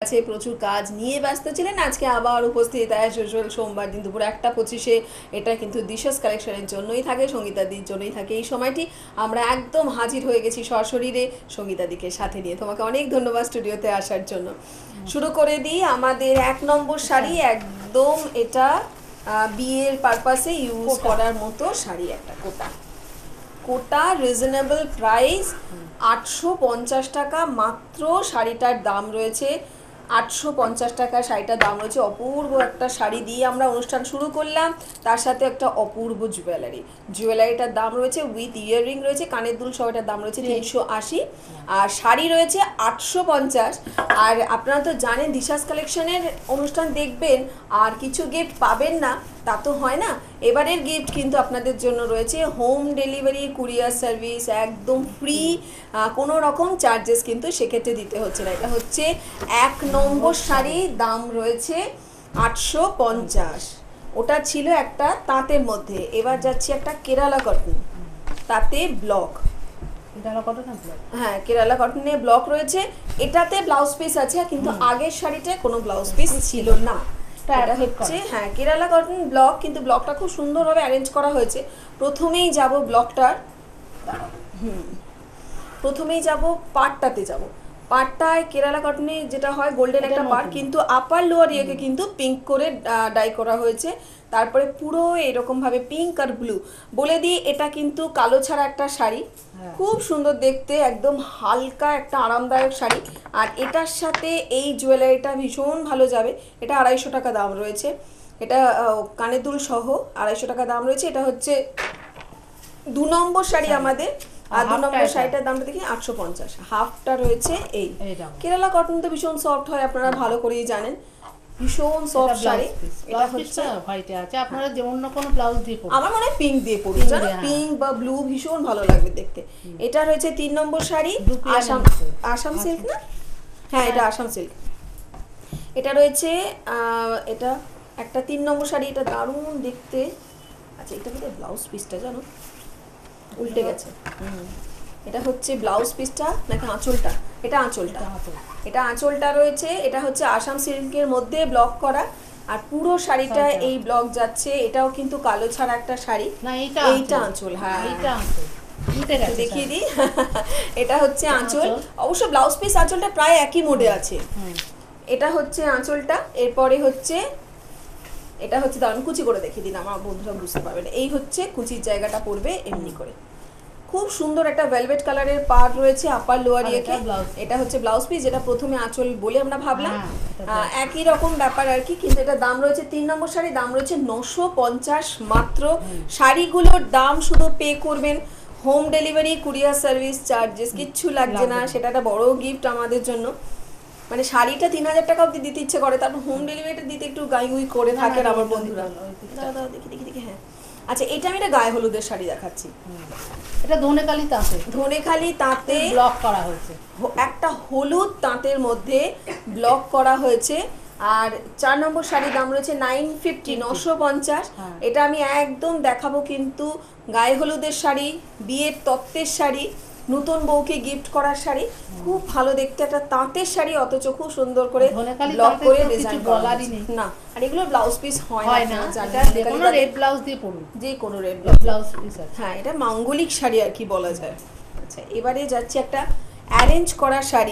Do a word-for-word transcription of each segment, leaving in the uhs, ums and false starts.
গেছে, প্রচুর কাজ নিয়ে ব্যস্ত ছিলেন। আজকে আবার উপস্থিত অ্যাজ ইউজুয়াল সোমবার দিন দুপুর একটা পঁচিশে। এটা কিন্তু দিশাস কালেকশনের জন্যই থাকে, সঙ্গীতাদির জন্যই থাকে এই সময়টি। আমরা একদম হাজির হয়ে গেছি সশরীরে সঙ্গীতাদিকে সাথে নিয়ে। তোমাকে অনেক ধন্যবাদ স্টুডিওতে আসার জন্য। শুরু করে দিই আমাদের এক নম্বর শাড়ি। একদম এটা বিয়ের পারপাসে ইউজ করার মতো শাড়ি, একটা কোটা কোটা রিজনেবল প্রাইস আটশো পঞ্চাশ টাকা মাত্র শাড়িটার দাম রয়েছে। আটশো পঞ্চাশ টাকা শাড়িটার দাম রয়েছে। অপূর্ব একটা শাড়ি দিয়ে আমরা অনুষ্ঠান শুরু করলাম, তার সাথে একটা অপূর্ব জুয়েলারি। জুয়েলারিটার দাম রয়েছে উইথ ইয়াররিং রয়েছে, কানের দুল সহ এটার দাম রয়েছে তিনশো আশি, আর শাড়ি রয়েছে আটশো পঞ্চাশ। আর আপনারা তো জানেন দিশাস কালেকশনের অনুষ্ঠান দেখবেন আর কিছু গিফট পাবেন না, তা তো হয় না। এবারের গিফট কিন্তু আপনাদের জন্য রয়েছে হোম ডেলিভারি, কুরিয়ার সার্ভিস একদম ফ্রি, কোনো রকম চার্জেস কিন্তু সেক্ষেত্রে দিতে হচ্ছে না। এটা হচ্ছে এক নম্বর শাড়ি, দাম রয়েছে আটশো পঞ্চাশ। ওটা ছিল একটা তাঁতের মধ্যে, এবার যাচ্ছি একটা কেরালা কটন, তাতে ব্লক। হ্যাঁ, কেরালা কটনে ব্লক রয়েছে। এটাতে ব্লাউজ পিস আছে, কিন্তু আগের শাড়িটায় কোনো ব্লাউজ পিস ছিল না। এটা হচ্ছে হ্যাঁ কেরালা কটন ব্লক, কিন্তু ব্লকটা খুব সুন্দরভাবে অ্যারেঞ্জ করা হয়েছে। প্রথমেই যাব ব্লকটার হুম প্রথমেই যাব পাটটাতে যাব। পাটটায় কেরালা কটনে যেটা হয় গোল্ডেন একটা পাট, কিন্তু আপার লোয়ার ইয়েকে কিন্তু পিঙ্ক করে ডাই করা হয়েছে। তারপরে পুরো এরকম ভাবে পিঙ্ক আর ব্লু। বলে দিই এটা কিন্তু কালো ছাড়া একটা শাড়ি, খুব সুন্দর দেখতে, একদম হালকা একটা আরামদায়ক শাড়ি। আর এটার সাথে এই জুয়েলারিটা ভীষণ ভালো যাবে। এটা আড়াইশো টাকা দাম রয়েছে, এটা কানের দুল সহ আড়াইশো টাকা দাম রয়েছে। এটা হচ্ছে দু নম্বর শাড়ি আমাদের। আর দু নম্বর শাড়িটার দামটা দেখি আটশো পঞ্চাশ। হাফটা রয়েছে এই কেরালা কটন তো ভীষণ সফট হয়, আপনারা ভালো করেই জানেন, ভীষণ সফট শাড়ি। এটা হচ্ছে হোয়াইটে আছে, আপনারা যে অন্য কোনো ব্লাউজ দিয়ে পরুন, আমার মনে হয় পিঙ্ক দিয়ে পরুন, জানো পিঙ্ক বা ব্লু ভীষণ ভালো লাগবে দেখতে। এটা রয়েছে তিন নম্বর শাড়ি, আসাম আসাম সিল্ক না, হ্যাঁ এটা আসাম সিল্ক। এটা রয়েছে এটা একটা তিন নম্বর শাড়ি, এটা দারুণ দেখতে। আচ্ছা এটা কিন্তু ব্লাউজ পিসটা জানো উল্টে গেছে। এটা হচ্ছে ব্লাউজ পিসটা নাকি আঁচলটা? এটা আঁচলটা, এটা আঁচলটা রয়েছে। এটা হচ্ছে আসাম সিল্কের মধ্যে ব্লক করা, আর পুরো শাড়িটা এই ব্লক যাচ্ছে। এটাও কিন্তু কালো ছাড়া একটা শাড়ি, এইটা আঁচল। হ্যাঁ এইটা আঁচল দেখিয়ে দিই। এটা হচ্ছে আঁচল, অবশ্য ব্লাউজ পিস আঁচলটা প্রায় একই মোডে আছে। এটা হচ্ছে আঁচলটা। এরপরে হচ্ছে এটা হচ্ছে দারুণ কুচি করে দেখিয়ে দিন, আমার বন্ধুরা বুঝতে পারবে না। এই হচ্ছে কুচির জায়গাটা পড়বে এমনি করে, খুব সুন্দর একটা ভেলভেট কালারের পাড় রয়েছে আপার লোয়ার ইয়েকে। এটা হচ্ছে ব্লাউজ পিস, যেটা প্রথমে আঁচল বলে আমরা ভাবলাম, একই রকম ব্যাপার আর কি। কিন্তু এটা দাম রয়েছে তিন নম্বর শাড়ি, দাম রয়েছে নশো পঞ্চাশ মাত্র। শাড়িগুলোর দাম শুধু পে করবেন, home delivery courier service charges কিচ্ছু লাগছে না। সেটা একটা বড় গিফট আমাদের জন্য। মানে শাড়িটা তিন হাজার টাকা অব্দি দিতে ইচ্ছে করে, তারপর হোম ডেলিভারিটা দিতে একটু গাইগুই করে থাকেন আমার বন্ধুরা। দাদা দেখি দেখি দেখি হ্যাঁ আচ্ছা এটা আমি একটা গায়ে হলুদের শাড়ি দেখাচ্ছি। এটা ধনেখালি তাঁতে, ধনেখালি তাঁতে ব্লক করা হয়েছে, একটা হলুদ তাঁতের মধ্যে ব্লক করা হয়েছে। আর চার নম্বর শাড়ির দাম রয়েছে নাইন ফিফটি, নশো পঞ্চাশ। এটা আমি একদম দেখাবো কিন্তু গায়ে হলুদের শাড়ি, বিয়ের তত্ত্বের শাড়ি, নতুন বউকে গিফট করার শাড়ি, খুব ভালো দেখতে একটা তাঁতের শাড়ি, অথচ খুব সুন্দর করে ব্লক করে ডিজাইন করা না। আর এগুলো ব্লাউজ পিস হয় না, যে কোনো রেড ব্লাউজ দিয়ে পরুন, যে কোনো রেড ব্লাউজ পিস আছে। হ্যাঁ এটা মাঙ্গলিক শাড়ি আর কি বলা যায়। আচ্ছা এবারে যাচ্ছে একটা অ্যারেঞ্জ করা sari,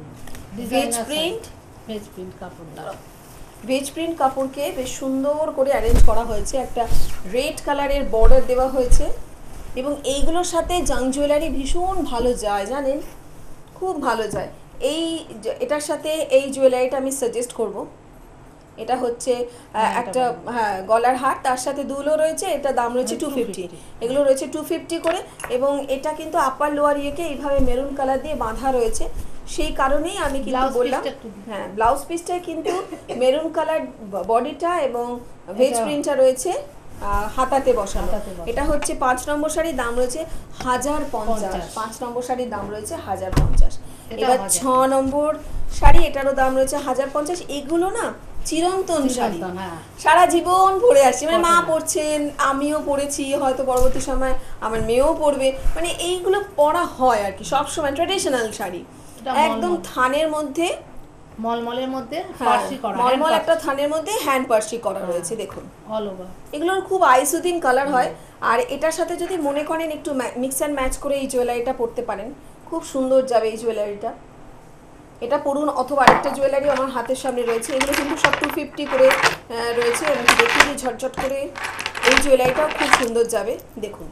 veg print, veg print কাপড়, ভেজ প্রিন্ট কাপড়কে বেশ সুন্দর করে অ্যারেঞ্জ করা হয়েছে, একটা রেড কালারের বর্ডার দেওয়া হয়েছে। এবং এইগুলোর সাথে জাং জুয়েলারি ভীষণ ভালো যায় জানেন, খুব ভালো যায়। এই এটার সাথে এই জুয়েলারিটা আমি সাজেস্ট করব। এটা হচ্ছে একটা হ্যাঁ গলার হার, তার সাথে দুলও রয়েছে। এটা দাম রয়েছে টু ফিফটি, এগুলো রয়েছে টু ফিফটি করে। এবং এটা কিন্তু আপার লোয়ার ইয়েকে এইভাবে মেরুন কালার দিয়ে বাঁধা রয়েছে, সেই কারণেই আমি কিন্তু বললাম হ্যাঁ ব্লাউজ পিসটায় কিন্তু মেরুন কালার বডিটা এবং ভেজ প্রিন্টটা রয়েছে হাতাতে বসানো। এটা হচ্ছে পাঁচ নম্বর শাড়ির দাম রয়েছে হাজার পঞ্চাশ, পাঁচ নম্বর শাড়ির দাম রয়েছে হাজার পঞ্চাশ। এবার ছ নম্বর শাড়ি, এটারও দাম রয়েছে হাজার পঞ্চাশ। এগুলো না চিরন্তন শাড়ি, সারা জীবন পরে আসছি, মানে মা পরছেন, আমিও পরেছি, হয়তো পরবর্তী সময় আমার মেয়েও পরবে, মানে এইগুলো পরা হয় আর কি সবসময়, ট্রেডিশনাল শাড়ি। একদম থানের মধ্যে মলমলের মধ্যে হ্যাঁ পার্সি করা, মলমল একটা থানের মধ্যে হ্যান্ড পার্সি করা রয়েছে দেখুন। All over. এগুলোর খুব আইসুদিন কালার হয়। আর এটার সাথে যদি মনে করেন একটু মিক্স অ্যান্ড ম্যাচ করে এই জুয়েলারিটা পরতে পারেন, খুব সুন্দর যাবে এই জুয়েলারিটা। এটা পরুন, অথবা আরেকটা জুয়েলারি আমার হাতের সামনে রয়েছে, এগুলো কিন্তু সব টু ফিফটি করে রয়েছে। আমি দেখিয়ে দিই ঝটঝট করে। এই জুয়েলারিটাও খুব সুন্দর যাবে দেখুন,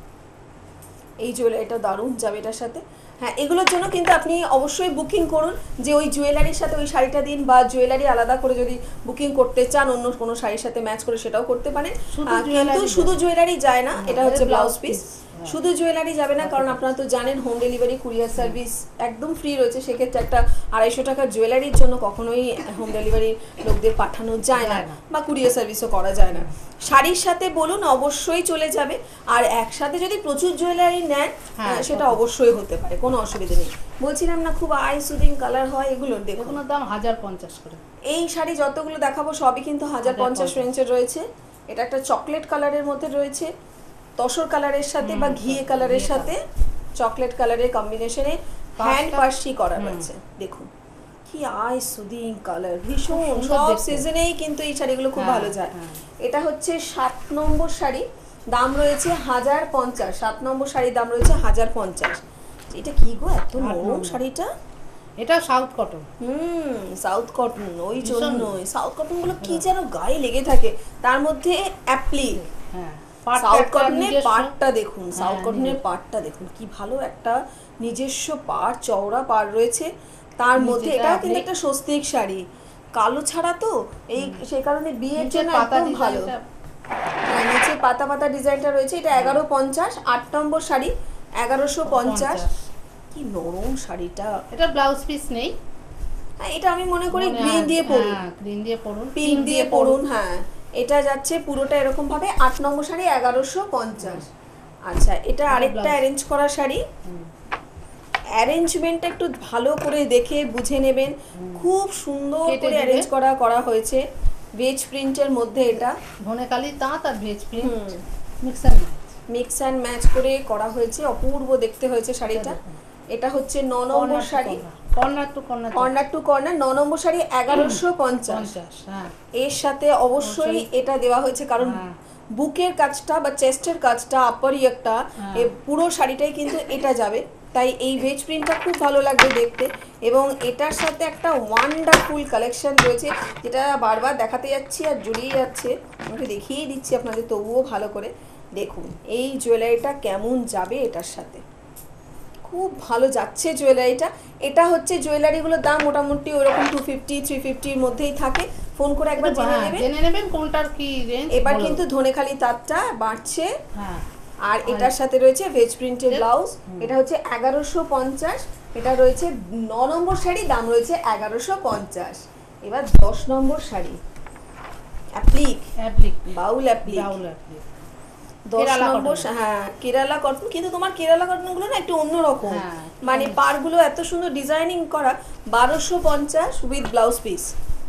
এই জুয়েলারিটা দারুণ যাবে এটার সাথে। হ্যাঁ এগুলোর জন্য কিন্তু আপনি অবশ্যই বুকিং করুন, যে ওই জুয়েলারির সাথে ওই শাড়িটা দিন, বা জুয়েলারি আলাদা করে যদি বুকিং করতে চান অন্য কোনো শাড়ির সাথে ম্যাচ করে সেটাও করতে পারেন। কিন্তু শুধু জুয়েলারি যায় না, এটা হচ্ছে ব্লাউজ পিস। শুধু জুয়েলারি যাবে না, কারণ আপনারা তো জানেন হোম ডেলিভারি কুরিয়ার সার্ভিস একদম ফ্রি রয়েছে। সেক্ষেত্রে একটা আড়াইশো টাকার জুয়েলারির জন্য কখনোই হোম ডেলিভারি লোকদের পাঠানো যায় না, বা কুরিয়ার সার্ভিসও করা যায় না। শাড়ির সাথে বলুন অবশ্যই চলে যাবে। আর একসাথে যদি প্রচুর জুয়েলারি নেন সেটা অবশ্যই হতে পারে, কোনো অসুবিধা নেই। বলছিলাম না খুব আই সুদিং কালার হয় এগুলোর। দেখুন দাম হাজার পঞ্চাশ করে। এই শাড়ি যতগুলো দেখাবো সবই কিন্তু হাজার পঞ্চাশ রেঞ্জের রয়েছে। এটা একটা চকলেট কালারের মধ্যে রয়েছে, তসর কালারের সাথে বা ঘিয়ে কালারের সাথে চকলেট কালারের কম্বিনেশনে হ্যান্ড পার্সি করা রয়েছে। দেখুন কি আই সুদিং কালার, ভীষণ সব সিজনেই কিন্তু এই শাড়িগুলো খুব ভালো যায়। এটা হচ্ছে সাত নম্বর শাড়ি, দাম রয়েছে হাজার পঞ্চাশ। সাত নম্বর শাড়ির দাম রয়েছে হাজার পঞ্চাশ। এটা কি গো এত নরম শাড়িটা? এটা সাউথ কটন। হুম সাউথ কটন, ওই জন্যই সাউথ কটন গুলো কি যেন গায়ে লেগে থাকে, তার মধ্যে অ্যাপ্লিক। হ্যাঁ সাউথ কটনের পাড়টা দেখুন, সাউথ কটনের পাড়টা দেখুন কি ভালো, একটা নিজস্ব পাড়, চওড়া পাড় রয়েছে তার মধ্যে। এটা কিন্তু একটা স্বস্তিক শাড়ি, কালো ছাড়া তো এই সেই কারণে বিয়ের জন্য একদম ভালো। হ্যাঁ নিচে পাতা পাতা ডিজাইনটা রয়েছে। এটা এগারো পঞ্চাশ, আট নম্বর শাড়ি এগারোশো পঞ্চাশ। কি নরম শাড়িটা। এটা ব্লাউজ পিস নেই। হ্যাঁ এটা আমি মনে করি গ্রিন দিয়ে পরুন, গ্রিন দিয়ে পরুন, পিঙ্ক দিয়ে পরুন। হ্যাঁ এটা যাচ্ছে পুরোটা এরকম ভাবে। আট নম্বর শাড়ি এগারোশো পঞ্চাশ। আচ্ছা এটা আরেকটা অ্যারেঞ্জ করা শাড়ি। অ্যারেঞ্জমেন্টটা একটু ভালো করে দেখে বুঝে নেবেন, খুব সুন্দর করে অ্যারেঞ্জ করা করা হয়েছে। ভেজ প্রিন্টের মধ্যে এটা ধনেখালি তাঁত আর veg print mix and match mix and match করে করা হয়েছে, অপূর্ব দেখতে হয়েছে শাড়িটা। এটা হচ্ছে ন নম্বর sari, corner to corner, corner to corner. ন নম্বর শাড়ি এগারোশো পঞ্চাশ। এর সাথে অবশ্যই এটা দেওয়া হয়েছে কারণ বুকের কাজটা বা চেস্টের কাজটা আপার একটা পুরো শাড়িটাই কিন্তু এটা যাবে, তাই এই ভেজ প্রিন্টটা খুব ভালো লাগবে দেখতে। এবং এটার সাথে একটা ওয়ান্ডারফুল কালেকশন রয়েছে, যেটা বারবার দেখাতে যাচ্ছি আর জড়িয়ে যাচ্ছে, আমাকে দেখিয়েই দিচ্ছি আপনাদের তবুও ভালো করে দেখুন এই জুয়েলারিটা কেমন যাবে এটার সাথে। খুব ভালো যাচ্ছে জুয়েলারিটা। এটা হচ্ছে জুয়েলারিগুলোর দাম মোটামুটি ওরকম টু ফিফটি থ্রি ফিফটির মধ্যেই থাকে। ফোন করে একবার জেনে নেবেন, জেনে নেবেন কোনটার কি রেঞ্জ। এবার কিন্তু ধনেখালি তাঁতটা বাড়ছে। হ্যাঁ আর এটার সাথে রয়েছে ভেজ প্রিন্টের ব্লাউজ। এটা হচ্ছে এগারোশো পঞ্চাশ। এটা রয়েছে ন নম্বর শাড়ি, দাম রয়েছে এগারোশো পঞ্চাশ। এবার দশ নম্বর sari applique, applique Baul applique, Baul applique দশ নম্বর। হ্যাঁ কেরালা কটন, কিন্তু তোমার কেরালা কটনগুলো না একটু অন্যরকম, মানে পাড়গুলো এত সুন্দর ডিজাইনিং করা। বারোশো পঞ্চাশ উইথ ব্লাউজ পিস।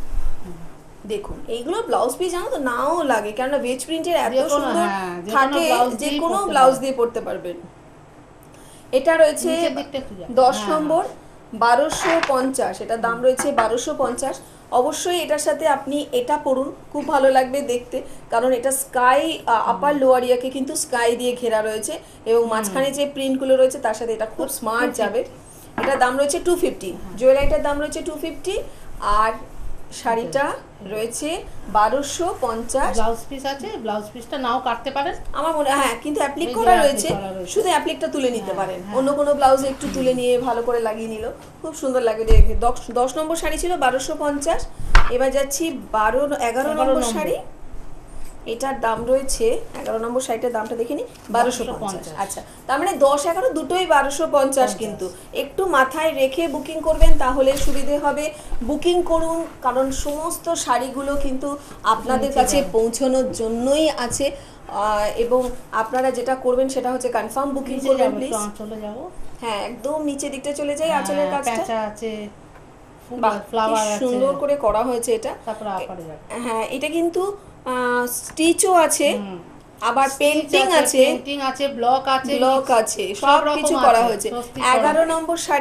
দেখুন এইগুলো ব্লাউজ পিস জানো তো নাও লাগে, কেননা ভেজ প্রিন্টের এত সুন্দর থাকে যে কোনো ব্লাউজ দিয়ে পরতে পারবেন। এটা রয়েছে দশ নম্বর বারোশো পঞ্চাশ, এটার দাম রয়েছে বারোশো পঞ্চাশ। অবশ্যই এটার সাথে আপনি এটা পরুন, খুব ভালো লাগবে দেখতে, কারণ এটা স্কাই আপার লোয়ারিয়াকে কিন্তু স্কাই দিয়ে ঘেরা রয়েছে এবং মাঝখানে যে প্রিন্টগুলো রয়েছে তার সাথে এটা খুব স্মার্ট যাবে। এটার দাম রয়েছে টু ফিফটি, জুয়েলারিটার দাম রয়েছে টু ফিফটি। আর শাড়িটা রয়েছে বারোশো পঞ্চাশ। ব্লাউজ পিস আছে, ব্লাউজ পিসটা নাও কাটতে পারেন আমার মনে হয়, হ্যাঁ কিন্তু অ্যাপ্লিক করা রয়েছে, শুধু অ্যাপ্লিকটা তুলে নিতে পারেন। অন্য কোনো ব্লাউজে একটু তুলে নিয়ে ভালো করে লাগিয়ে নিল, খুব সুন্দর লাগে দেখে। দশ দশ নম্বর শাড়ি ছিল বারোশো পঞ্চাশ। এবার যাচ্ছি বারো এগারো নম্বর শাড়ি। এটার দাম রয়েছে এগারো নম্বর শাড়িটার দামটা দেখে নি বারোশো পঞ্চাশ। আচ্ছা তার মানে দশ এগারো দুটোই বারোশো পঞ্চাশ। কিন্তু একটু মাথায় রেখে বুকিং করবেন তাহলে সুবিধে হবে। বুকিং করুন, কারণ সমস্ত শাড়িগুলো কিন্তু আপনাদের কাছে পৌঁছানোর জন্যই আছে। এবং আপনারা যেটা করবেন সেটা হচ্ছে কনফার্ম বুকিং করবেন প্লিজ। চলে যাব, হ্যাঁ একদম নিচের দিকটা চলে যাই। আঁচলের কাজটা আছে, ফ্লাওয়ার সুন্দর করে করা হয়েছে এটা। হ্যাঁ এটা কিন্তু স্টিচও আছে, আবার পেন্টিং আছে, পেন্টিং আছে, ব্লক আছে, ব্লক আছে, সব কিছু করা হয়েছে। এগারো নম্বর শাড়ি,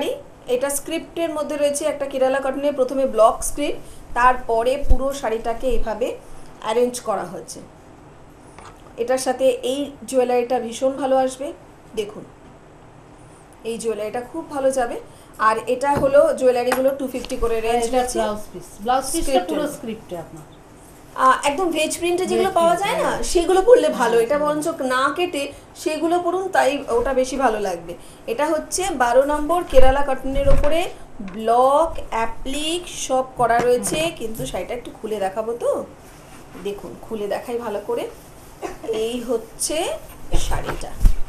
এটা স্ক্রিপ্টের মধ্যে রয়েছে একটা কেরালা কটনের, প্রথমে ব্লক স্ক্রিপ্ট, তারপরে পুরো শাড়িটাকে এইভাবে অ্যারেঞ্জ করা হয়েছে। এটার সাথে এই জুয়েলারিটা ভীষণ ভালো আসবে, দেখুন এই জুয়েলারিটা খুব ভালো যাবে। আর এটা হলো জুয়েলারিগুলো টু ফিফটি করে রেঞ্জ আছে। ব্লাউজ পিস, ব্লাউজ পিসটা পুরো স্ক্রিপ্টে আপনার একদম ভেজ প্রিন্টে যেগুলো পাওয়া যায় না সেগুলো পরলে ভালো, এটা বরঞ্চ না কেটে সেগুলো পরুন, তাই ওটা বেশি ভালো লাগবে। এটা হচ্ছে বারো নম্বর কেরালা কটনের ওপরে ব্লক অ্যাপ্লিক সব করা রয়েছে, কিন্তু শাড়িটা একটু খুলে দেখাবো তো, দেখুন খুলে দেখাই ভালো করে। এই হচ্ছে শাড়িটা।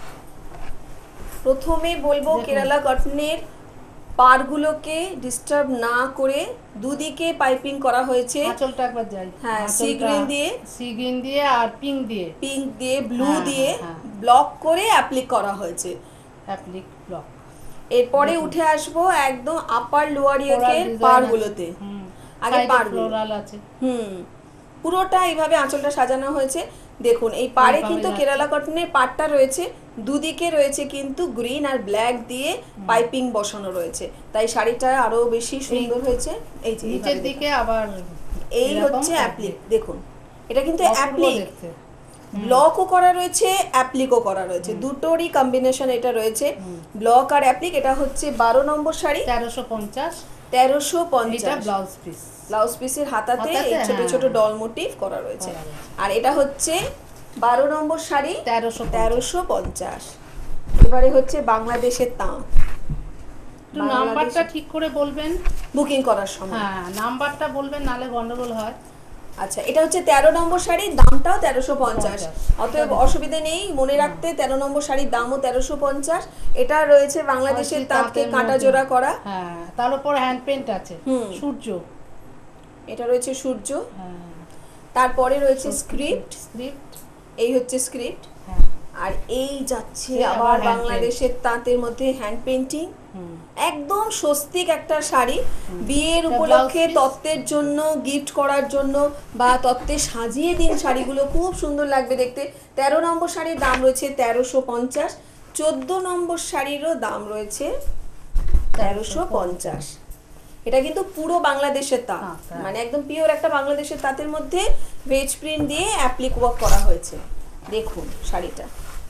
প্রথমে বলবো কেরালা কটনের পাড়গুলোকে ডিস্টার্ব না করে দুদিকে পাইপিং করা হয়েছে। আঁচলটা একবার যাই, হ্যাঁ, সি গ্রিন দিয়ে, সি গ্রিন দিয়ে আর পিঙ্ক দিয়ে, পিঙ্ক দিয়ে ব্লু হ্যাঁ, দিয়ে হ্যাঁ। ব্লক করে অ্যাপ্লিক করা হয়েছে। Applique block. এরপরে উঠে আসবো একদম আপার লোয়ার ইয়োকের পাড়গুলোতে। আগে পাড়গুলো ফ্লোরাল আছে, হুম, পুরোটা এইভাবে আঁচলটা সাজানো হয়েছে। দেখুন এই পাড়ে এইভাবে কিন্তু যাচ্ছে। কেরালা কটনের পাড়টা রয়েছে, দুদিকে রয়েছে কিন্তু গ্রিন আর ব্ল্যাক দিয়ে পাইপিং বসানো রয়েছে, তাই শাড়িটা আরো বেশি সুন্দর হয়েছে। এই যে নিচের এইভাবে দিকে আবার এই এরকম হচ্ছে অ্যাপ্লিক, দেখুন এটা কিন্তু অপূর্ব অ্যাপ্লিক, দেখতে। ব্লকও করা রয়েছে অ্যাপ্লিকও করা রয়েছে, দুটোরই কম্বিনেশন এটা রয়েছে, ব্লক আর অ্যাপ্লিক। এটা হচ্ছে বারো নম্বর শাড়ি, তেরোশো পঞ্চাশ, তেরোশো এটা পঞ্চাশ। ব্লাউজ পিস, ব্লাউজ পিসের হাতাতে হাতাতে, এই ছোট হ্যাঁ। ছোট ডল মোটিভ করা রয়েছে। করা রয়েছে। আর এটা হচ্ছে বারো নম্বর শাড়ি, তেরোশো তেরোশো পঞ্চাশ। এবারে হচ্ছে বাংলাদেশের তাঁত, একটু নাম্বারটা ঠিক করে বলবেন, বুকিং করার সময়। হ্যাঁ নাম্বারটা বলবেন, নালে গন্ডগোল হয়। আচ্ছা, এটা হচ্ছে তেরো নম্বর শাড়ি, দামটাও তেরোশো পঞ্চাশ, অতএব অসুবিধা নেই মনে রাখতে। তেরো নম্বর শাড়ির দামও তেরোশো পঞ্চাশ। এটা রয়েছে বাংলাদেশের তাঁতকে কাঁটা জোড়া করা, হ্যাঁ তার উপর হ্যান্ড পেন্ট আছে, হুম। সূর্য, এটা রয়েছে সূর্য, হ্যাঁ তারপরে রয়েছে স্ক্রিপ্ট, স্ক্রিপ্ট, এই হচ্ছে স্ক্রিপ্ট। হ্যাঁ আর এই যাচ্ছে সে আবার আবার hand বাংলাদেশের তাঁতের মধ্যে হ্যান্ড পেন্টিং, হুম। একদম স্বস্তিক একটা শাড়ি, বিয়ের এটা উপলক্ষে blouse piece। তত্ত্বের জন্য গিফট করার জন্য বা তত্ত্বে সাজিয়ে দিন শাড়িগুলো খুব সুন্দর লাগবে দেখতে। তেরো নম্বর শাড়ির দাম রয়েছে তেরোশো পঞ্চাশ, চোদ্দ নম্বর শাড়িরও দাম রয়েছে তেরোশো পঞ্চাশ। এটা কিন্তু পুরো বাংলাদেশের তাঁত, তাঁত, হ্যাঁ। মানে একদম পিওর একটা বাংলাদেশের তাঁতের মধ্যে ভেজ প্রিন্ট দিয়ে অ্যাপ্লিক ওয়ার্ক করা হয়েছে। দেখুন শাড়িটা,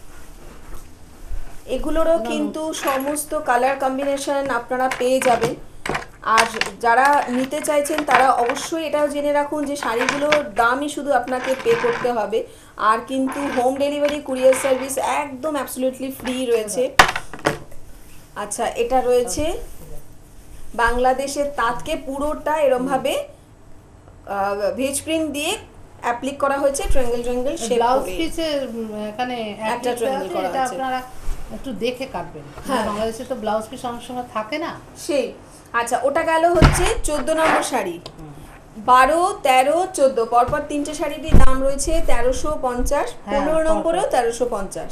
এগুলোরও কিন্তু সমস্ত কালার কম্বিনেশন আপনারা পেয়ে যাবেন। আর যারা নিতে চাইছেন তারা অবশ্যই এটাও জেনে রাখুন যে শাড়িগুলোর দামই শুধু আপনাকে পে করতে হবে, আর কিন্তু হোম ডেলিভারি কুরিয়ার সার্ভিস একদম অ্যাবসলিউটলি ফ্রি রয়েছে। আচ্ছা, এটা রয়েছে বাংলাদেশের তাঁতকে পুরোটা এরমভাবে ভেজ প্রিন্ট দিয়ে অ্যাপ্লিক করা হয়েছে, ট্রায়াঙ্গেল ট্রায়াঙ্গেল শেপ ব্লাউজ করে। পিসে এখানে একটা triangle করা এটা আছে। আপনারা একটু দেখে কাটবেন, হ্যাঁ। বাংলাদেশে তো ব্লাউজ পিস অনেক সময় থাকে না। সেই আচ্ছা, ওটা গেল হচ্ছে চোদ্দ নম্বর শাড়ি। বারো, তেরো, চোদ্দ পরপর তিনটে শাড়িটির দাম রয়েছে তেরোশো পঞ্চাশ, হ্যাঁ, পনেরো পরপর। নম্বরেও তেরোশো পঞ্চাশ।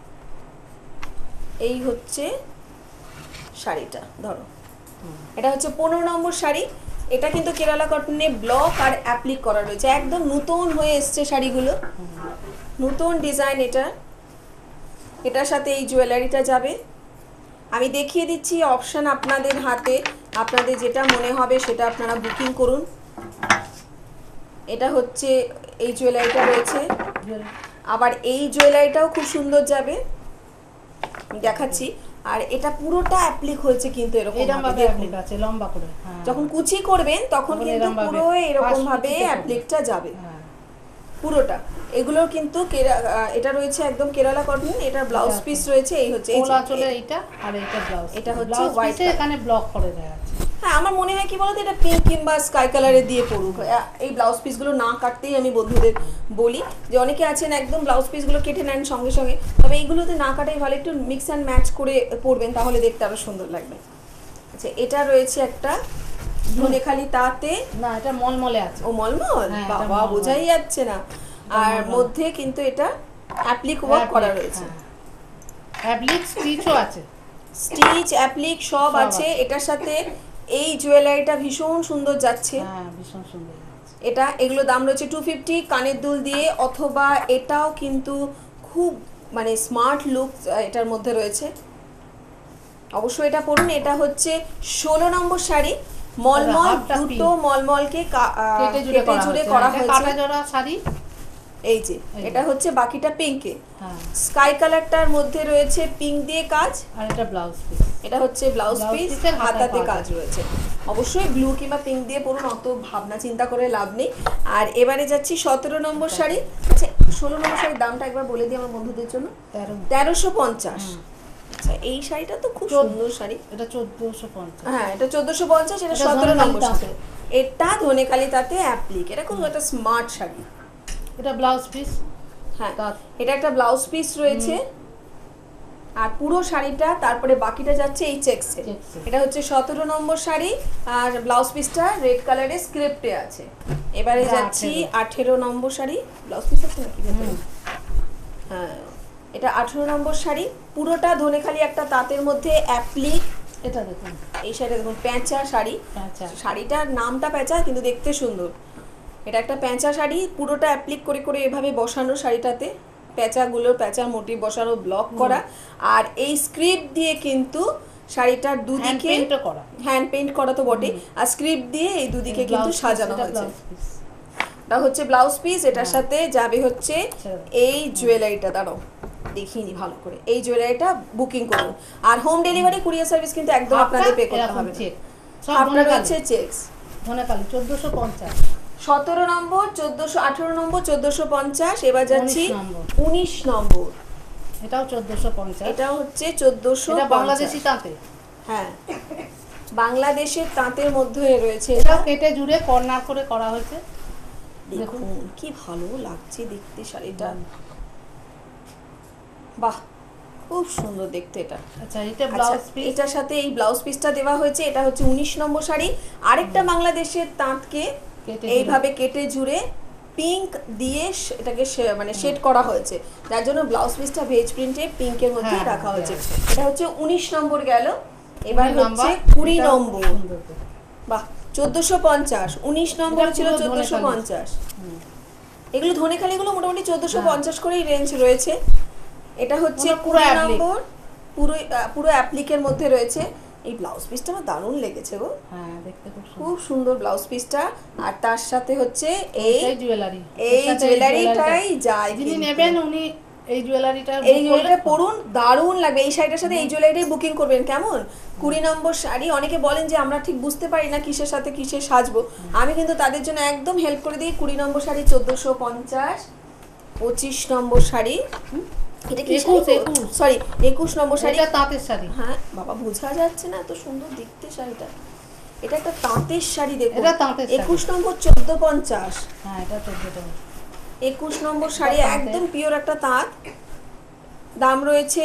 এই হচ্ছে শাড়িটা, ধরো এটা হচ্ছে পনেরো নম্বর শাড়ি। এটা কিন্তু কেরালা কটনে ব্লক আর অ্যাপ্লিক করা রয়েছে, একদম নতুন হয়ে এসছে শাড়িগুলো, নতুন ডিজাইন এটা। এটার সাথে এই জুয়েলারিটা যাবে। আমি দেখিয়ে দিচ্ছি অপশন আপনাদের হাতে, আপনাদের যেটা মনে হবে সেটা আপনারা বুকিং করুন। এটা হচ্ছে এই জুয়েলারিটা রয়েছে, আবার এই জুয়েলারিটাও খুব সুন্দর যাবে, দেখাচ্ছি। আর এটা পুরোটা অ্যাপ্লিক হয়েছে কিন্তু এরকম এরকম ভাবে, ভাবে দেখুন। অ্যাপ্লিক আছে লম্বা করে, হ্যাঁ। যখন কুচি করবেন তখন তখন কিন্তু এরম ভাবে, পুরো এরকম পাঁচ ভাবে কুচিতে করবে। অ্যাপ্লিকটা যাবে, হ্যাঁ। পুরোটা। এগুলোর কিন্তু কেরা- আহ, এটা রয়েছে একদম কেরালা কটন, এটা ব্লাউজ এটা পিস রয়েছে, এই হচ্ছে এই যে- কোলা চলে এইটা, আর এইটা ব্লাউজ, এটা হচ্ছে ব্লাউজ white পিসে color। এখানে ব্লক করে দেওয়া আছে। হ্যাঁ, আমার মনে হয় কি বলতো, এটা পিঙ্ক কিংবা স্কাই কালারে দিয়ে পড়ুক। আহ, এই ব্লাউজ পিসগুলো না কাটতেই আমি বন্ধুদের বলি যে অনেকে আছেন একদম ব্লাউজ পিসগুলো কেটে নেন সঙ্গে সঙ্গে, তবে এইগুলোতে না কাটাই ভালো, একটু মিক্স অ্যান্ড ম্যাচ করে পরবেন, তাহলে দেখতে আরো সুন্দর লাগবে। আচ্ছা, এটা রয়েছে একটা ধনেখালি তাতে, না এটা মলমলে আছে, ও মলমল, হ্যাঁ, এটা বাবা মলমল। বোঝাই যাচ্ছে না। আর মলমল। মধ্যে কিন্তু এটা অ্যাপ্লিক ওয়ার্ক করা রয়েছে, অ্যাপ্লিক স্টিচও আছে, স্টিচ অ্যাপ্লিক সব সব আছে। আছে। এটার সাথে এই জুয়েলারিটা ভীষণ সুন্দর যাচ্ছে, হ্যাঁ ভীষণ সুন্দর লাগছে। এটা এগুলো দাম রয়েছে টু ফিফটি কানের দুল দিয়ে, অথবা এটাও কিন্তু খুব মানে স্মার্ট লুক এটার মধ্যে রয়েছে, অবশ্যই এটা পরুন। এটা হচ্ছে ষোলো নম্বর শাড়ি, মলমল হাফটা দুটো pink। মলমলকে কা- আহ, কেটে জুড়ে কেটে করা জুড়ে হয়েছে করা এটা হয়েছে। কাটা জোড়া শাড়ি। এই যে এই যে। এটা হচ্ছে বাকিটা পিঙ্কে, হ্যাঁ, স্কাই কালারটার মধ্যে রয়েছে পিঙ্ক দিয়ে কাজ। আর এটা ব্লাউজ পিস। এটা হচ্ছে ব্লাউজ ব্লাউজ পিস, পিসের হাতায় হাতাতে কাজ কাজ রয়েছে। অবশ্যই ব্লু কিংবা পিঙ্ক দিয়ে পরুন, অত ভাবনা চিন্তা করে লাভ নেই। আর এবারে যাচ্ছি সতেরো নম্বর শাড়ি। আচ্ছা, ষোলো নম্বর শাড়ির দামটা একবার বলে দিই আমার বন্ধুদের জন্য। তেরো। তেরোশো পঞ্চাশ। হুম। আচ্ছা, এই শাড়িটা তো খুব চোদ্দ- সুন্দর শাড়ি। এটা চোদ্দশো পঞ্চাশ। হ্যাঁ, এটা চোদ্দশো পঞ্চাশ, এটা এটা সতেরো ধনেকালি নম্বর তাঁতে। শাড়ি। এটা ধনেকালি তাতে অ্যাপ্লিক, এটা খুব একটা স্মার্ট শাড়ি। এটা ব্লাউজ পিস। হ্যাঁ, তাঁত। এটা একটা ব্লাউজ পিস রয়েছে। আর পুরো শাড়িটা, তারপরে বাকিটা যাচ্ছে এই চেক্সে। চেক্সে। এটা হচ্ছে সতেরো নম্বর শাড়ি, আর ব্লাউজ পিসটা রেড কালারের স্ক্রিপ্টে আছে। এবারে এটা যাচ্ছি আঠেরো। আঠেরো নম্বর শাড়ি। ব্লাউজ পিস আছে নাকি ভেতরে? হুম। হ্যাঁ, এটা আঠেরো নম্বর শাড়ি, পুরোটা ধনেখালি একটা তাঁতের মধ্যে অ্যাপ্লিক। এটা দেখুন, এই শাড়িটা দেখুন, প্যাঁচা শাড়ি। আচ্ছা। শাড়িটার নামটা প্যাঁচা, কিন্তু দেখতে সুন্দর। এটা একটা প্যাঁচা শাড়ি, পুরোটা অ্যাপ্লিক করে করে এভাবে বসানো শাড়িটাতে, প্যাঁচাগুলো প্যাঁচার মোটিভ বসানো, ব্লক করা। আর এই স্ক্রিপ্ট দিয়ে কিন্তু শাড়িটার হ্যান্ড দুদিকে পেইন্টও করা। হ্যান্ড পেইন্ট করা তো বটে, আর স্ক্রিপ্ট দিয়ে এই দুদিকে এই কিন্তু ব্লাউজ পিস, সাজানো এটা হয়েছে। Blouse piece. এটা হচ্ছে ব্লাউজ পিস, এটার হ্যাঁ। সাথে যাবে হচ্ছে ছেড়ে দাও। এই জুয়েলারিটা। দাঁড়াও দেখিনি ভালো করে, এই জুয়েলারিটা বুকিং করুন। আর হোম ডেলিভারি কুরিয়ার সার্ভিস কিন্তু একদম হাফটা আপনাদের পে করতে এরকম হবে না। চেক। সব হাফটা ধনেকালি। রয়েছে চেক্স। ধনেকালি চোদ্দশো পঞ্চাশ। সতেরো নম্বর, চোদ্দশো, আঠেরো নম্বর, চোদ্দশো পঞ্চাশ। এবার যাচ্ছি উনিশ নম্বর। উনিশ নম্বর। এটাও চোদ্দশো পঞ্চাশ। এটা হচ্ছে চোদ্দশো এটা পঞ্চাশ। বাংলাদেশি তাঁতে। হ্যাঁ, বাংলাদেশের তাঁতের মধ্যে রয়েছে এটা। এটা কেটে জুড়ে কর্নার করে করা হয়েছে। দেখুন কি ভালো লাগছে দেখতে শাড়িটা, বাহ খুব সুন্দর দেখতে এটা। আচ্ছা, এটা আচ্ছা, ব্লাউজ পিস। এটার সাথে এই ব্লাউজ পিসটা দেওয়া হয়েছে। এটা হচ্ছে উনিশ নম্বর শাড়ি, আরেকটা বাংলাদেশের তাঁতকে কেটে এইভাবে কেটে জুড়ে পিঙ্ক দিয়ে শ- এটাকে শে- মানে শেড করা হয়েছে, যার জন্য ব্লাউজ পিসটা ভেজ প্রিন্টে পিঙ্কের মধ্যে হ্যাঁ, রাখা হ্যাঁ, হয়েছে। হ্যাঁ। এটা হচ্ছে উনিশ নম্বর গেল। এবার কুড়ি হচ্ছে নাম্বার। কুড়ি এটাও নম্বর। সুন্দর তো। বাহ, চোদ্দশো পঞ্চাশ। উনিশ নম্বর এটা ছিল পুরো চোদ্দশো ধনেখালি। পঞ্চাশ। হুম। এগুলো ধনেখালিগুলো মোটামুটি চোদ্দশো হ্যাঁ। পঞ্চাশ করেই রেঞ্জ রয়েছে। এটা হচ্ছে ওটা পুরো কুড়ি applique। নম্বর, পুরো আহ, পুরো অ্যাপ্লিকের মধ্যে রয়েছে। এই ব্লাউজ পিসটা আমার দারুণ লেগেছে গো, হ্যাঁ, দেখতে খুব সুন্দর। খুব সুন্দর ব্লাউজ পিসটা। আর তার সাথে হচ্ছে এই এটাই জুয়েলারি। এই এর সাথে জুয়েলারিটাই যায় যিনি কিন্তু। নেবেন উনি এই জুয়েলারিটা এই জুয়েলারিটা পরুন, দারুণ লাগবে। এই শাড়িটার সাথে এই জুয়েলারিটাই বুকিং করবেন। কেমন? কুড়ি নম্বর শাড়ি। অনেকে বলেন যে আমরা ঠিক বুঝতে পারি না কিসের সাথে কিসের সাজবো, আমি কিন্তু তাদের জন্য একদম হেল্প করে দিই। কুড়ি নম্বর শাড়ি চোদ্দশো পঞ্চাশ। পঁচিশ নম্বর শাড়ি, এটা কি একুশ, একুশ। সরি একুশ নম্বর শাড়ি। এটা তাঁতের শাড়ি। হ্যাঁ বাবা, বোঝা যাচ্ছে না, এত সুন্দর দেখতে শাড়িটা। এটা একটা তাঁতের শাড়ি, দেখুন। এটা তাঁতের শাড়ি। একুশ নম্বর চোদ্দ পঞ্চাশ। হ্যাঁ, এটা চোদ্দটা। একুশ নম্বর শাড়ি, তাঁতের। একদম পিওর একটা তাঁত। দাম রয়েছে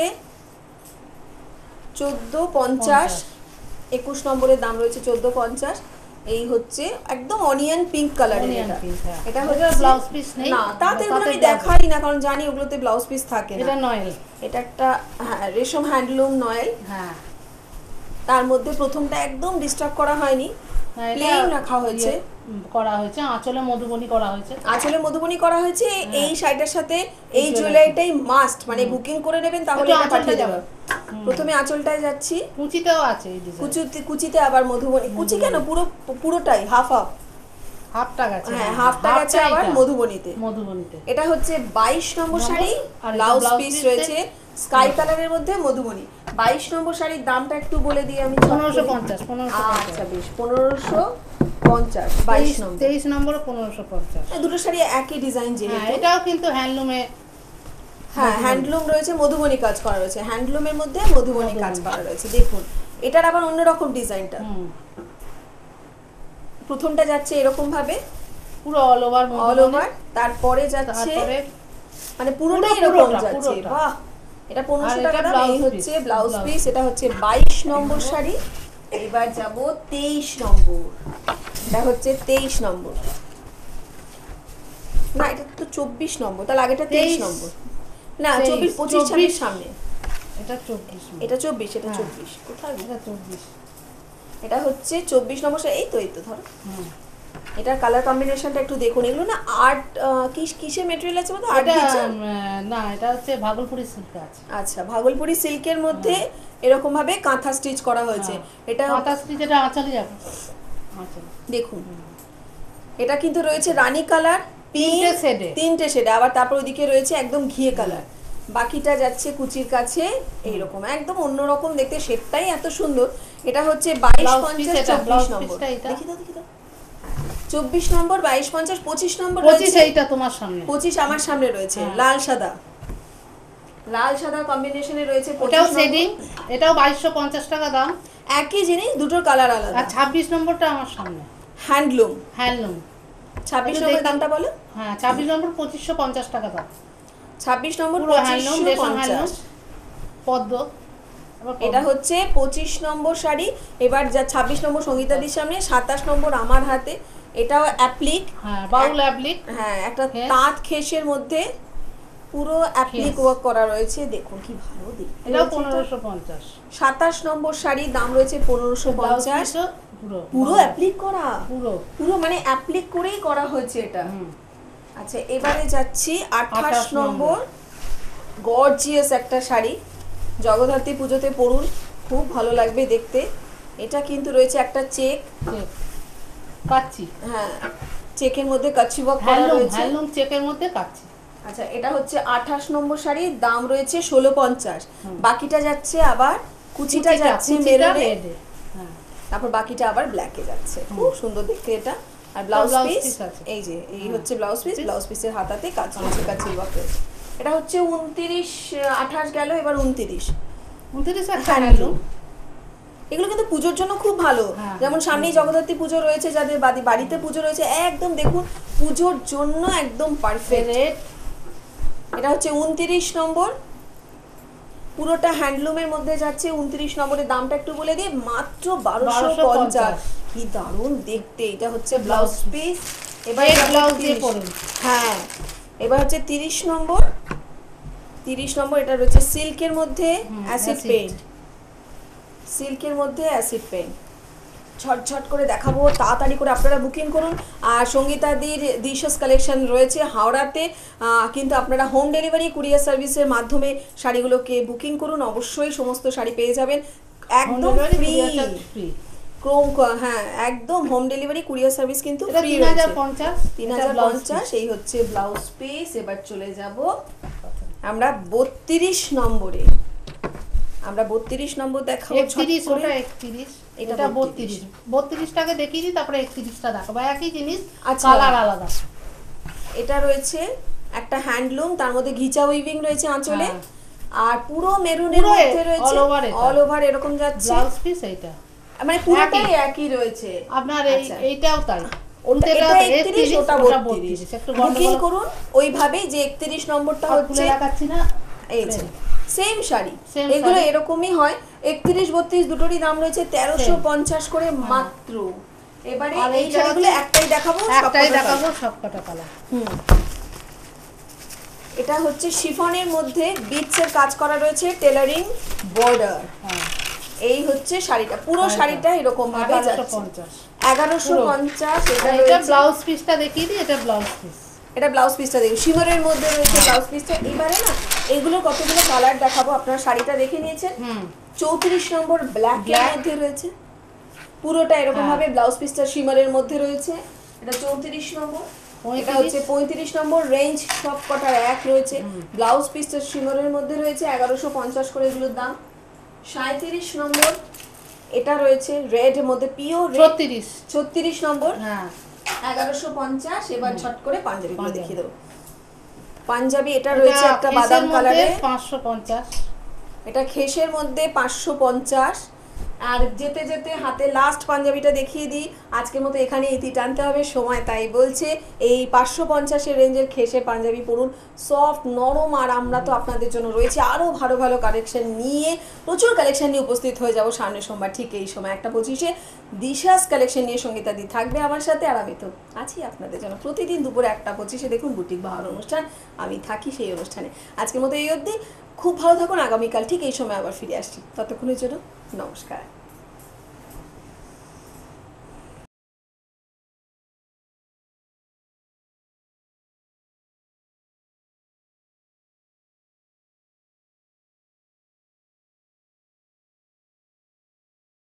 চোদ্দ পঞ্চাশ। একুশ নম্বরের দাম রয়েছে চোদ্দ পঞ্চাশ। এই হচ্ছে একদম অনিয়ন পিঙ্ক কালারের। Onion এটা pink, হ্যাঁ। এটা এটা হচ্ছে ব্লাউজ পিস নেই। না, তাতে এগুলো আমি তাঁতের ব্লাউজ। দেখাই না, কারণ জানি ওগুলোতে ব্লাউজ পিস থাকে এটা না। নয়েল। এটা একটা হ্যাঁ রেশম হ্যান্ডলুম নয়েল। হ্যাঁ, তার মধ্যে প্রথমটা একদম ডিস্টার্ব করা হয়নি, হ্যাঁ, এটা প্লেন রাখা হয়েছে। ইয়ে, উম, করা হয়েছে আঁচলে মধুবনী করা হয়েছে। আঁচলে মধুবনী করা হয়েছে। হ্যাঁ। এই শাড়িটার সাথে এই এই জুয়েলারিটাই মাস্ট, মানে বুকিং করে নেবেন তাহলে একটু এটা আঁচলটা পাঠিয়ে দেবো। যাবে। হুম। প্রথমে আঁচলটায় যাচ্ছি, কুচিতেও আছে এই ডিজাইন। কুচিতে কুচিতে আবার মধুবনী। কুচি কেন, পুরো পুরোটাই হাফ হাফ। হাফটা গেছে। হ্যাঁ, হাফটা গেছে আবার এটা। মধুবনীতে। মধুবনীতে। এটা হচ্ছে বাইশ নম্বর নম্বর, শাড়ি, আর এটা ব্লাউজ ব্লাউজ পিস পিস রয়েছে স্কাই কালারের মধ্যে মধুবনী। বাইশ নম্বর শাড়ির দামটা একটু বলে দিই আমি। পনেরোশো পঞ্চাশ। পনেরোশো আচ্ছা বেশ, পনেরোশো পঞ্চাশ। বাইশ নম্বর, তেইশ নম্বর পনেরোশো পঞ্চাশ। এই দুটো শাড়ি একই ডিজাইন হ্যাঁ, যেহেতু। এটাও কিন্তু হ্যান্ডলুমে। হ্যাঁ, হ্যান্ডলুম রয়েছে, মধুবনী কাজ করা রয়েছে। হ্যান্ডলুমের মধ্যে মধুবনী কাজ মধুবনী। করা রয়েছে। দেখুন এটার আবার অন্যরকম ডিজাইনটা। হুম, প্রথমটা যাচ্ছে এরকম ভাবে পুরো অল ওভার অল ওভার, তারপরে যাচ্ছে তারপরে মানে পুরোটাই পুরো- এরকম পুরোটা, যাচ্ছে। পুরোটা। বাহ, এটা পনেরোশো আর টাকা এটা দাম। ব্লাউজ এই হচ্ছে পিস, ব্লাউজ ব্লাউজ পিস। এটা হচ্ছে বাইশ নম্বর শাড়ি। এবার যাব তেইশ নম্বর। এটা হচ্ছে তেইশ নম্বর। না, এটা তো চব্বিশ নম্বর, তাহলে আগেটা তেইশ তেইশ, নম্বর। না, তেইশ, চব্বিশ পঁচিশ ছাব্বিশ চব্বিশ। সামনে। এটা চব্বিশ। এটা চব্বিশ, এটা হ্যাঁ। চব্বিশ। কোথায় গো? এটা চব্বিশ। এটা হচ্ছে চব্বিশ নম্বর শাড়ি। এই তো, এই তো ধরো। হুম। এটার কালার কম্বিনেশনটা একটু দেখুন। এগুলো না আর্ট, কিস কিসের মেটেরিয়াল আছে বলতো? আর্ট এটা বিচের। উম, না, এটা হচ্ছে ভাগলপুরি সিল্ক আছে। আচ্ছা, ভাগলপুরি সিল্কের মধ্যে এরকম ভাবে কাঁথা স্টিচ করা হয়েছে। এটা কাঁথা স্টিচ, এটা আঁচলে যাবে আঁচল। দেখুন এটা কিন্তু রয়েছে রানী কালার, তিনটে শেডে, তিনটে শেডে, আবার তারপর ওদিকে রয়েছে একদম ঘিয়ে কালার, বাকিটা যাচ্ছে কুচির কাছে এইরকম একদম অন্যরকম দেখতে, শেডটাই এত সুন্দর। এটা হচ্ছে বাইশ পঞ্চাশ চব্বিশ নম্বর, দেখি দাও দেখি দাও, চব্বিশ নম্বর, বাইশ পঞ্চাশ, পঁচিশ নম্বর পঁচিশ, রয়েছে, এইটা তোমার সামনে, পঁচিশ আমার সামনে রয়েছে, লাল সাদা, লাল সাদা কম্বিনেশনে রয়েছে। ওটাও শেডিং, এটাও বাইশশো পঞ্চাশ টাকা দাম, একই জিনিস, দুটোর কালার আলাদা। আর ছাব্বিশ নম্বরটা আমার সামনে, হ্যান্ডলুম, হ্যান্ডলুম। ছাব্বিশ নম্বর দামটা বলো। হ্যাঁ, ছাব্বিশ নম্বর পঁচিশশো পঞ্চাশ টাকা দাম, ছাব্বিশ নম্বর পুরো হ্যান্ডলুম, পঁচিশশো রেশম পঞ্চাশ। হ্যান্ডলুম, পদ্ম। এটা হচ্ছে পঁচিশ নম্বর শাড়ি। এবার যা ছাব্বিশ নম্বর সঙ্গীতাদির সামনে, সাতাশ নম্বর আমার হাতে, এটাও অ্যাপ্লিক, হ্যাঁ বাউল অ্যাপ্লিক, হ্যাঁ একটা হ্যাঁ। তাঁত খেসের মধ্যে পুরো অ্যাপ্লিক ওয়ার্ক করা রয়েছে, দেখুন কি ভালো দেখতে। এটাও পনেরোশো পঞ্চাশ। সাতাশ নম্বর শাড়ি, দাম রয়েছে পনেরোশো পঞ্চাশ, পুরো পুরো অ্যাপ্লিক করা, পুরো পুরো মানে অ্যাপ্লিক করেই করা হয়েছে এটা। আচ্ছা এবারে যাচ্ছি আঠাশ নম্বর, গর্জিয়াস একটা শাড়ি, জগদ্ধাত্রী পুজোতে পরুন, খুব ভালো লাগবে দেখতে। এটা কিন্তু রয়েছে একটা চেক, কাচ্চি, হ্যাঁ চেকের মধ্যে কাচ্চি ওয়ার্ক করা হ্যান্ডলুম, রয়েছে। হ্যান্ডলুম চেকের মধ্যে কাচ্চি। আচ্ছা এটা হচ্ছে আঠাশ নম্বর শাড়ি, দাম রয়েছে ষোলো পঞ্চাশ, বাকিটা যাচ্ছে আবার কুচিটা যাচ্ছে মেরুনে, হ্যাঁ তারপর বাকিটা আবার ব্ল্যাকে যাচ্ছে, খুব সুন্দর দেখতে এটা। আর ব্লাউজ পিস এই যে এই হচ্ছে ব্লাউজ পিস, ব্লাউজ পিসের হাতাতে কাজ রয়েছে, কাজ ওয়ার্ক রয়েছে। এটা হচ্ছে উনত্রিশ, আঠাশ গেল, এবার উনত্রিশ, উনত্রিশ হ্যান্ডলুম। এগুলো কিন্তু পুজোর জন্য খুব ভালো, হ্যাঁ, যেমন সামনেই জগদ্ধাত্রী পুজো রয়েছে, যাদের বাড়ি বাড়িতে পুজো রয়েছে, একদম দেখুন পুজোর জন্য একদম পারফেক্ট। এটা হচ্ছে উনত্রিশ নম্বর, পুরোটা হ্যান্ডলুমের মধ্যে যাচ্ছে। উনত্রিশ নম্বরের দামটা একটু বলে দিই, মাত্র বারোশো পঞ্চাশ, কি দারুণ দেখতে। এটা হচ্ছে ব্লাউজ পিস, এবার ব্লাউজ দিয়ে পরুন। হ্যাঁ এবার হচ্ছে তিরিশ নম্বর, তিরিশ নম্বর এটা রয়েছে সিল্কের মধ্যে অ্যাসিড পেইন্ট, সিল্কের মধ্যে অ্যাসিড পেইন্ট, ঝটঝট করে দেখাবো, তাড়াতাড়ি করে আপনারা বুকিং করুন। আর সঙ্গীতাদির ডিশাস কালেকশন রয়েছে হাওড়াতে, কিন্তু আপনারা হোম ডেলিভারি কুরিয়ার সার্ভিসের মাধ্যমে শাড়িগুলোকে বুকিং করুন, অবশ্যই সমস্ত শাড়ি পেয়ে যাবেন একদম ফ্রি, ক্রোম, হ্যাঁ একদম হোম ডেলিভারি কুরিয়ার সার্ভিস কিন্তু ফ্রি তিন হাজার পঞ্চাশ, তিন হাজার পঞ্চাশ। এই হচ্ছে ব্লাউজ পিস। এবার চলে যাব আমরা বত্রিশ নম্বরে, আমরা বত্রিশ নম্বর দেখাবো। একত্রিশ, ওটা একত্রিশ, এটা বত্রিশ, বত্রিশটাকে দেখিয়ে দিই, তারপরে একত্রিশটা দেখাবো, একই জিনিস কালার আলাদা। এটা রয়েছে একটা হ্যান্ডলুম, তার মধ্যে ঘিচা উইভিং রয়েছে আঁচলে, আর পুরো মেরুনের মধ্যে রয়েছে অল ওভার এরকম যাচ্ছে ব্লাউজ পিস। এইটা মানে পুরোটাই একই রয়েছে আপনার, এই এইটাও তাই, এটা একত্রিশ, ওটা বত্রিশ। বুকিং করুন ওইভাবেই, যে একত্রিশ নম্বরটা হচ্ছে দেখাচ্ছি না, এই যে সেম শাড়ি, এগুলো এরকমই হয়। একত্রিশ বত্রিশ দুটোরই দাম রয়েছে তেরোশো পঞ্চাশ করে মাত্র। এবারে এই শাড়িগুলো একটাই দেখাবো, একটাই দেখাবো, সবকটা কালার। হুম এটা হচ্ছে শিফনের মধ্যে বিটসের কাজ করা রয়েছে, টেলারিং বর্ডার। এই হচ্ছে শাড়িটা, পুরো শাড়িটা এরকম ভাবে যাচ্ছে এগারোশো পঞ্চাশ। এটা ব্লাউজ পিসটা দেখিয়ে দিই, এটা ব্লাউজ পিস, এটা ব্লাউজ পিসটা দেখুন, শিমরের মধ্যে রয়েছে ব্লাউজ পিসটা। এবারে না এগুলো কতগুলো কালার দেখাবো, আপনারা শাড়িটা দেখে নিয়েছেন। চৌত্রিশ নম্বর ব্ল্যাক এর মধ্যে রয়েছে, পুরোটা এরকম ভাবে ব্লাউজ পিসটা শিমরের মধ্যে রয়েছে, এটা চৌত্রিশ নম্বর। এটা হচ্ছে পঁয়ত্রিশ নম্বর, রেঞ্জ সব কটার এক রয়েছে, ব্লাউজ পিসটা শিমরের মধ্যে রয়েছে, এগারোশো পঞ্চাশ করে এগুলোর দাম। সাঁত্রিশ নম্বর, এটা রয়েছে রেড এর মধ্যে, পিওর ছত্রিশ, ছত্রিশ নম্বর, হ্যাঁ এগারোশো পঞ্চাশ। এবার ছট করে পাঞ্জাবি গুলো দেখিয়ে দেবো। পাঞ্জাবি এটা রয়েছে একটা বাদাম কালারে, পাঁচশো পঞ্চাশ। এটা খেসের মধ্যে পাঁচশো পঞ্চাশ। আর যেতে যেতে হাতে লাস্ট পাঞ্জাবিটা দেখিয়ে দিই, আজকের মতো এখানে ইতি টানতে হবে, সময় তাই বলছে। এই পাঁচশো পঞ্চাশের রেঞ্জের খেসের পাঞ্জাবি পরুন, সফট নরম। আর আমরা তো আপনাদের জন্য রয়েছে আরও ভালো ভালো কালেকশন নিয়ে, প্রচুর কালেকশন নিয়ে উপস্থিত হয়ে যাব সামনের সোমবার ঠিক এই সময় একটা পঁচিশে। দিশাস কালেকশন নিয়ে সঙ্গীতাদি থাকবে আমার সাথে, আর আমি তো আছি আপনাদের জন্য প্রতিদিন দুপুরে একটা পঁচিশে। দেখুন বুটিক বাহার অনুষ্ঠান, আমি থাকি সেই অনুষ্ঠানে। আজকের মতো এই অবধি, খুব ভালো থাকুন, আগামীকাল ঠিক এই সময় আবার ফিরে আসছি, ততক্ষণের জন্য নমস্কার।